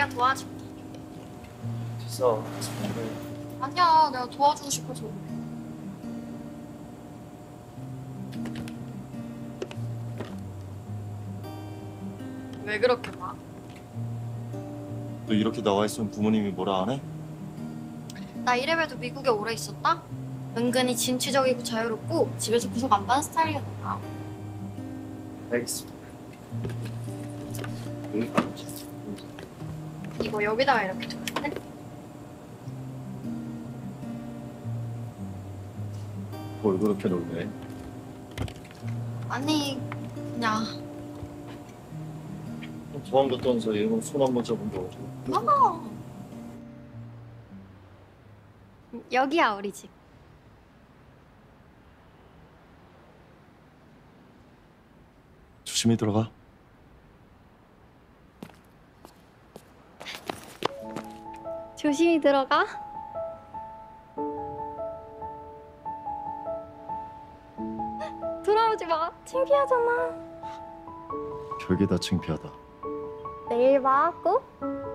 내가 도와줄게. 됐어. 아니야, 내가 도와주고 싶어서 그래. 왜 그렇게 봐? 너 이렇게 나와 있으면 부모님이 뭐라 안 해? 나 이래봬도 미국에 오래 있었다? 은근히 진취적이고 자유롭고 집에서 구속 안 받는 스타일이었다. 알겠어. 이거 여기다가 이렇게 두면 돼? 뭘 그렇게 놀래? 아니, 그냥. 도망 갔다면서 이런 손 한 번 잡은 거. 여기야, 우리 집. 조심히 들어가. 조심히 들어가. 돌아오지 마. 창피하잖아. 별게 다 창피하다. 내일 봐, 꼭.